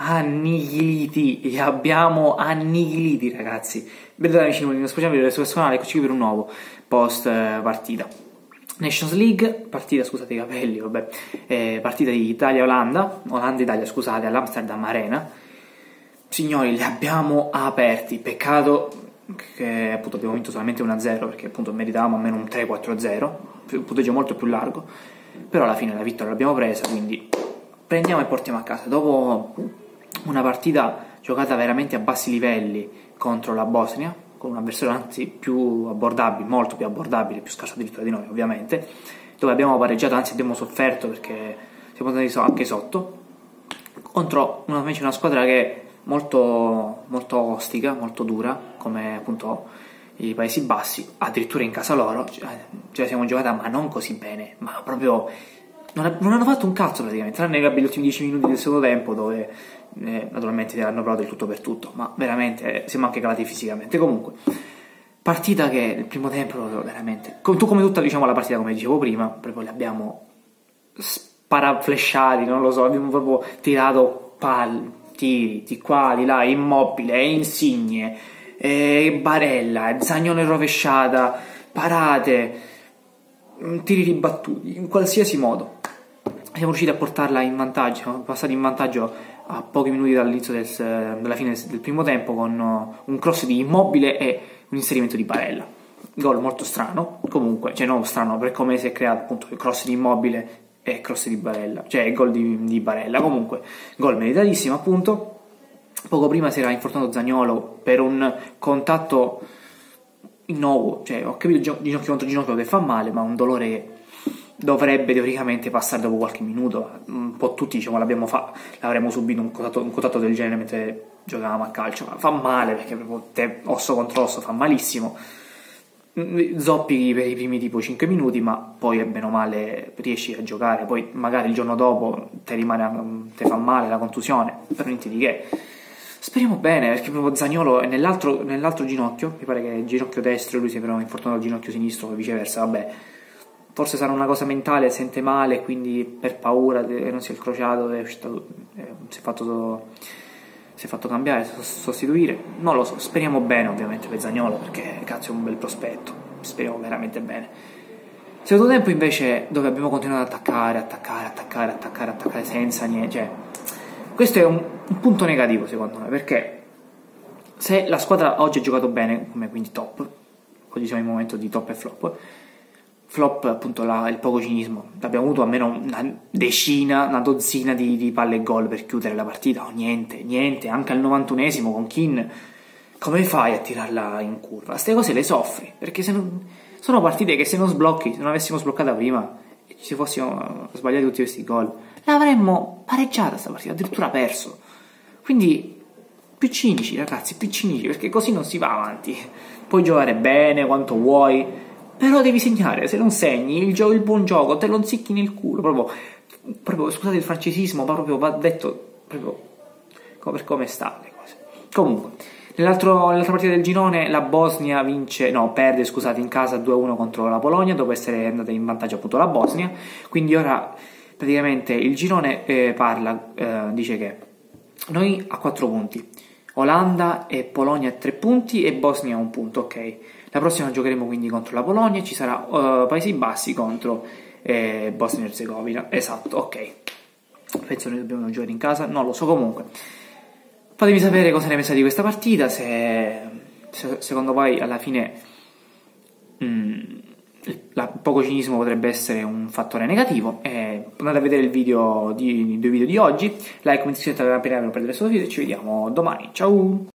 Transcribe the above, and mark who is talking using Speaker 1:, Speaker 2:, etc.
Speaker 1: annichiliti, li abbiamo annichiliti, ragazzi. Vedete amici, non speciale video su questo canale, eccoci per un nuovo post partita. Nations League, partita, scusate i capelli, vabbè, partita di Olanda-Italia, scusate, all'Amsterdam Arena. Signori, li abbiamo aperti, peccato che appunto abbiamo vinto solamente 1-0, perché appunto meritavamo almeno un 3-4-0, un punteggio molto più largo, però alla fine la vittoria l'abbiamo presa, quindi prendiamo e portiamo a casa. Dopo una partita giocata veramente a bassi livelli contro la Bosnia, con un avversario anzi più abbordabile, molto più abbordabile, più scarso addirittura di noi ovviamente, dove abbiamo pareggiato, anzi abbiamo sofferto perché siamo andati anche sotto, contro invece una squadra che è molto ostica, molto dura, come appunto i Paesi Bassi, addirittura in casa loro, ce la siamo giocata ma non così bene, ma proprio non hanno fatto un cazzo praticamente, tranne gli ultimi 10 minuti del secondo tempo dove naturalmente hanno provato il tutto per tutto, ma veramente siamo anche calati fisicamente. Comunque, partita che il primo tempo veramente, come tutta diciamo la partita, come dicevo prima, proprio li abbiamo sparaflesciati, non lo so, abbiamo proprio tirato tiri di qua, di là, Immobile, Insigne, Barella, Zaniolo in rovesciata, parate, tiri ribattuti, in qualsiasi modo siamo riusciti a portarla in vantaggio. Siamo passati in vantaggio a pochi minuti dall'inizio della fine del primo tempo con un cross di Immobile e un inserimento di Barella. Gol molto strano, comunque, cioè non strano, per come si è creato appunto il cross di Immobile e cross di Barella, cioè il gol di Barella. Comunque gol meritatissimo, appunto. Poco prima si era infortunato Zaniolo per un contatto innocuo, cioè ho capito ginocchio contro ginocchio che fa male, ma un dolore che dovrebbe teoricamente passare dopo qualche minuto. Un po' tutti diciamo l'avremmo subito un contatto del genere mentre giocavamo a calcio, ma fa male perché proprio osso contro osso fa malissimo. Zoppi per i primi tipo 5 minuti, ma poi bene o male riesci a giocare, poi magari il giorno dopo te fa male la contusione, per niente di che. Speriamo bene, perché proprio Zaniolo è nell'altro ginocchio, mi pare che è il ginocchio destro e lui si è però infortunato al ginocchio sinistro o viceversa, vabbè. Forse sarà una cosa mentale, sente male, quindi per paura che non sia il crociato si è fatto cambiare, sostituire, non lo so, speriamo bene ovviamente per Zaniolo, perché cazzo è un bel prospetto, speriamo veramente bene. Secondo tempo invece, dove abbiamo continuato ad attaccare senza niente, cioè questo è un punto negativo secondo me, perché se la squadra oggi ha giocato bene, come quindi top, oggi siamo in un momento di top e flop appunto il poco cinismo, abbiamo avuto almeno una dozzina di palle e gol per chiudere la partita, o niente, anche al 91esimo con Keane, come fai a tirarla in curva? Queste cose le soffri, perché sono partite che se non avessimo sbloccata prima e ci fossimo sbagliati tutti questi gol, l'avremmo pareggiata sta partita, addirittura perso. Quindi più cinici ragazzi, perché così non si va avanti. Puoi giocare bene quanto vuoi, però devi segnare. Se non segni il buon gioco te lo zicchi nel culo, proprio scusate il francesismo, ma proprio va detto proprio per come sta le cose. Comunque, nell'altra partita del girone la Bosnia perde in casa 2-1 contro la Polonia, dopo essere andata in vantaggio appunto la Bosnia. Quindi ora praticamente il girone dice che noi a 4 punti, Olanda e Polonia a 3 punti e Bosnia a 1 punto, ok. La prossima giocheremo quindi contro la Polonia, ci sarà Paesi Bassi contro Bosnia e Erzegovina, esatto, ok. Penso noi dobbiamo giocare in casa, non lo so. Comunque fatemi sapere cosa ne pensate di questa partita, se secondo voi alla fine il poco cinismo potrebbe essere un fattore negativo. Andate a vedere i due video di oggi, like, comment, iscrivetevi per non perdere questo video e ci vediamo domani, ciao!